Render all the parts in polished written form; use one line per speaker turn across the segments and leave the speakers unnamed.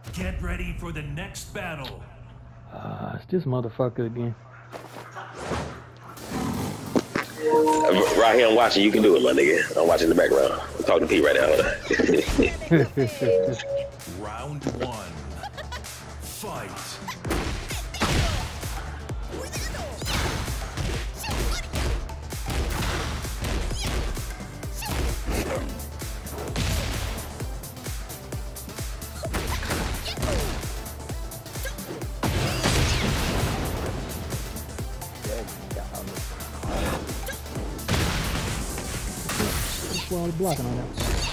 Get ready for the next battle.
It's this motherfucker again.
Right here, I'm watching. You can do it, my nigga. I'm watching in the background. I'm talking to Pete right now.
Round one. Fight.
That's why I was blocking on that.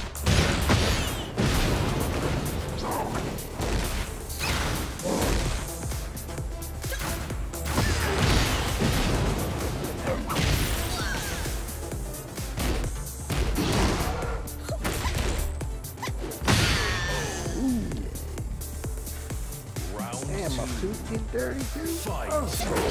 Damn, my suit get dirty too.
Fight.
Oh.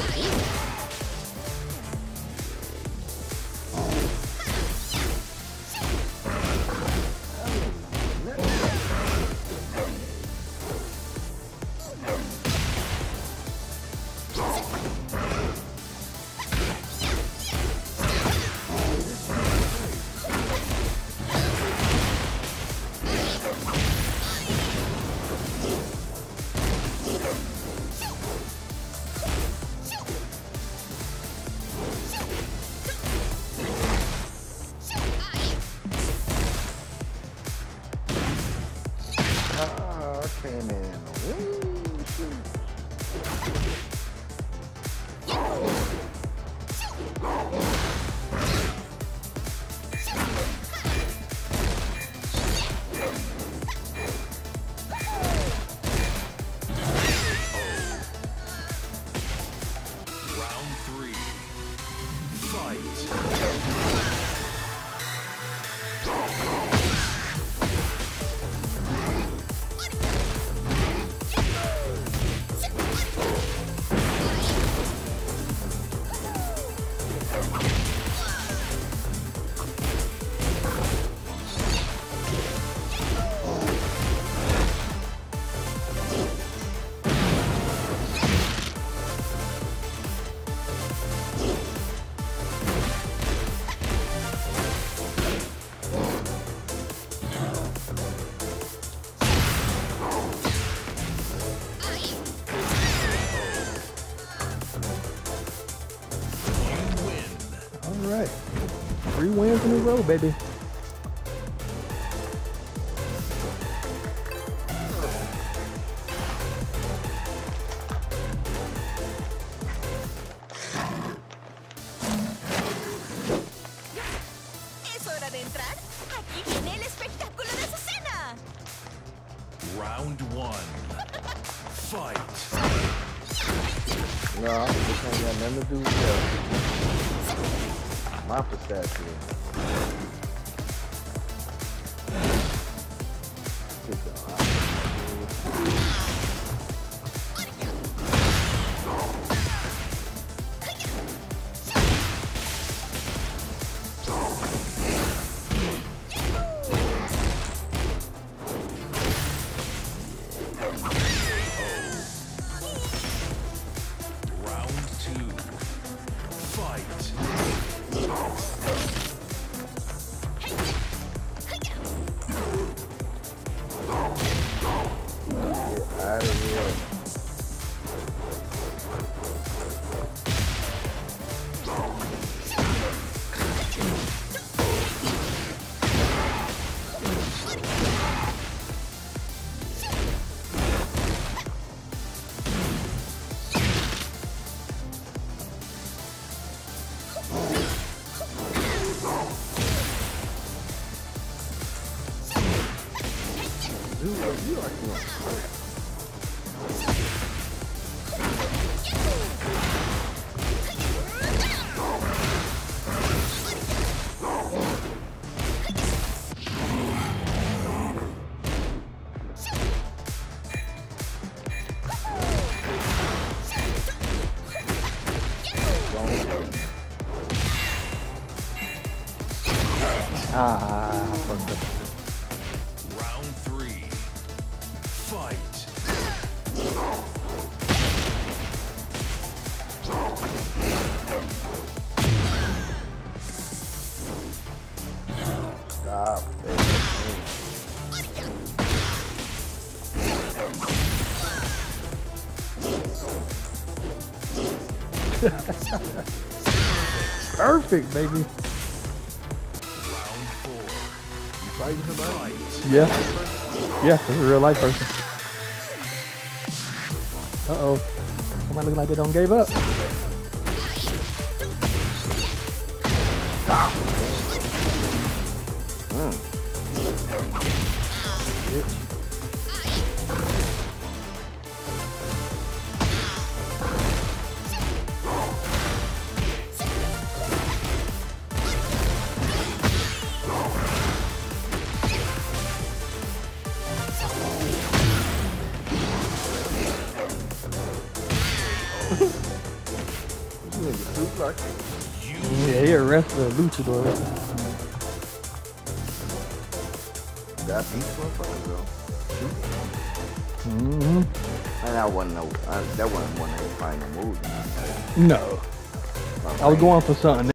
Came in.
Round three. Fight.
All right, 3 wins in a row, baby.
Es hora de entrar. Aquí viene el espectáculo de su cena.
Round one. Fight.
No, this ain't got nothing to do with that. My pistachio. Get the
Round two. Fight.
out of here. Dude, you are doing great.
Ah, fucked up.
Round three. Fight.
Perfect, baby.
Round 4.
You fighting somebody?
Fight.
Yeah. Yeah, this is a real life person. Uh-oh. Somebody looking like they don't gave up. Yeah, he arrested a luchador.
That beast motherfucker, though.
Mm-hmm.
And that wasn't no, that wasn't one of his final moves.
No. I was going for something.